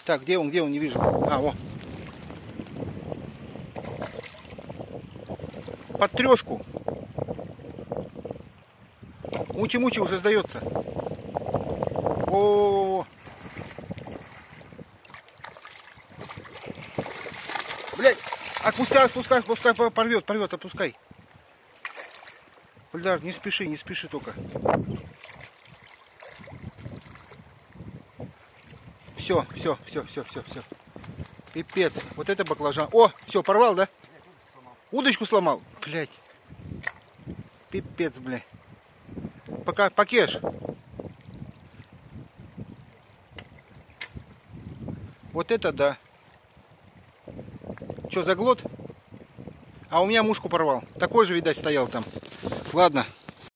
Так, где он, не вижу. А, во. Под трешку. Мучи-мучи уже сдается. О, блядь, отпускай, порвет, отпускай. Ильдар, не спеши только. Все. Пипец, вот это баклажан. О, все, порвал, да? Удочку сломал. Блядь. Пипец, блядь. Пока, покеш. Вот это да. Че, заглот? А у меня мушку порвал. Такой же, видать, стоял там. Ладно.